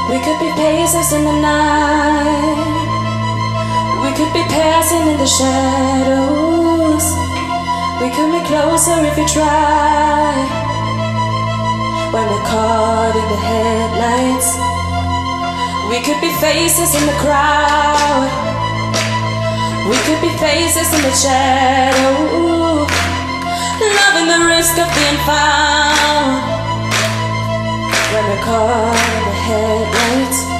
We could be pacers in the night. We could be passing in the shadows. We could be closer if we try. When we're caught in the headlights, we could be faces in the crowd. We could be faces in the shadow, loving the risk of being found. When we're caught in the headlights,